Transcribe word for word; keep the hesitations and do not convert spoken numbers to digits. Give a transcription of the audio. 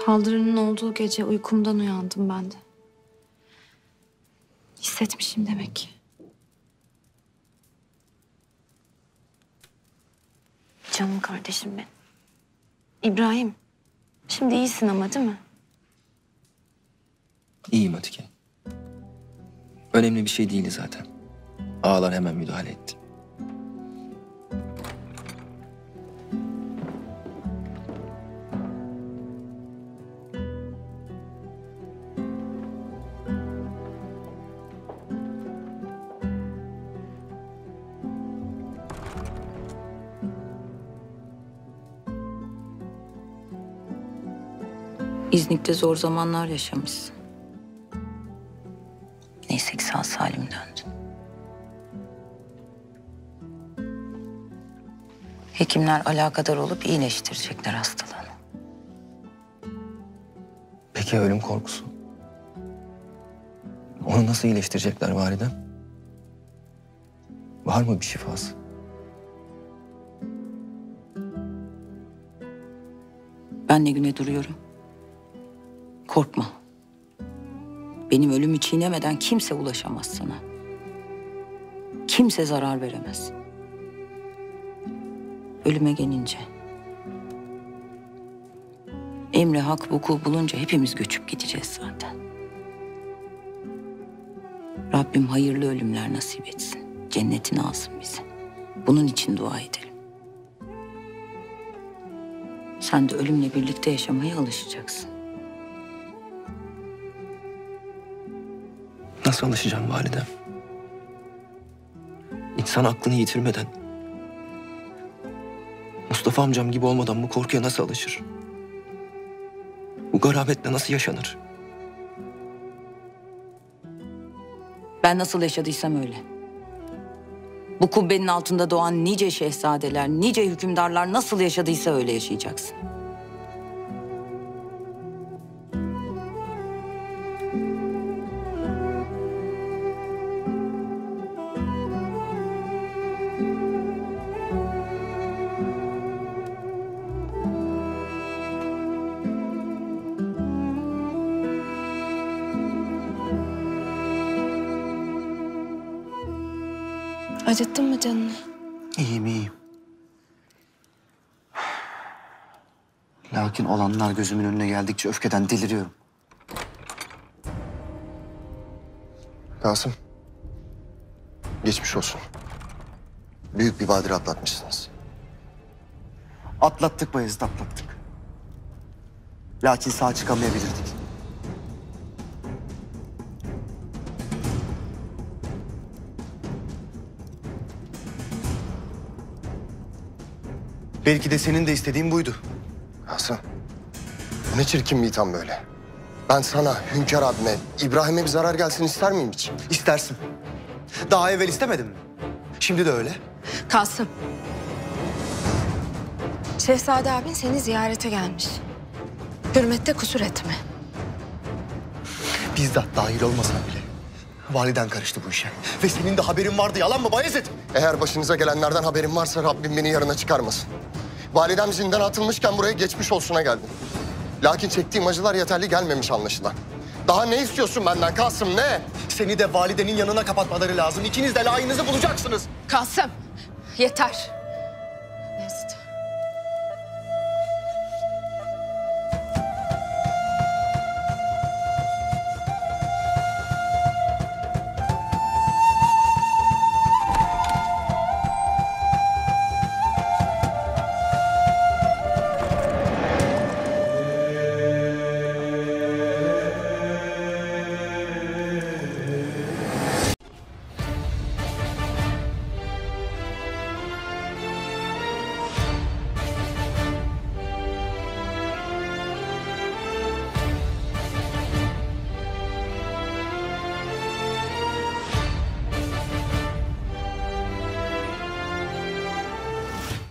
Saldırının olduğu gece uykumdan uyandım ben de. Hissetmişim demek ki. Canım kardeşim benim. İbrahim, şimdi iyisin ama değil mi? İyiyim Atike. Önemli bir şey değildi zaten. Ağalar hemen müdahale etti. İznik'te zor zamanlar yaşamışsın. Neyse ki sağ salim döndün. Hekimler alakadar olup iyileştirecekler hastalığını. Peki ya ölüm korkusu? Onu nasıl iyileştirecekler validem? Var mı bir şifası? Ben ne güne duruyorum. Korkma. Benim ölümü çiğnemeden kimse ulaşamaz sana. Kimse zarar veremez. Ölüme gelince, emri hak vuku bulunca hepimiz göçüp gideceğiz zaten. Rabbim hayırlı ölümler nasip etsin. Cennetini alsın bize. Bunun için dua edelim. Sen de ölümle birlikte yaşamaya alışacaksın. Nasıl alışacağım validem? İnsan aklını yitirmeden, Mustafa amcam gibi olmadan bu korkuya nasıl alışır? Bu garabetle nasıl yaşanır? Ben nasıl yaşadıysam öyle. Bu kubbenin altında doğan nice şehzadeler, nice hükümdarlar nasıl yaşadıysa öyle yaşayacaksın. Acıttın mı canını? İyiyim, iyiyim. Lakin olanlar gözümün önüne geldikçe öfkeden deliriyorum. Kasım. Geçmiş olsun. Büyük bir badire atlatmışsınız. Atlattık Bayezid, atlattık. Lakin sağ çıkamayabilirdik. Belki de senin de istediğin buydu. Kasım. Bu ne çirkin bir itham böyle. Ben sana, Hünkâr abime, İbrahim'e bir zarar gelsin ister miyim hiç? İstersin. Daha evvel istemedin mi? Şimdi de öyle. Kasım. Şehzade abin seni ziyarete gelmiş. Hürmette kusur etme. Bizzat dahil olmasan bile validen karıştı bu işe. Ve senin de haberin vardı, yalan mı Bayezid? Eğer başınıza gelenlerden haberin varsa Rabbim beni yarına çıkarmasın. Validem zindana atılmışken buraya geçmiş olsuna geldim. Lakin çektiğim acılar yeterli gelmemiş anlaşılan. Daha ne istiyorsun benden Kasım, ne? Seni de validenin yanına kapatmaları lazım. İkiniz de layığınızı bulacaksınız. Kasım, yeter.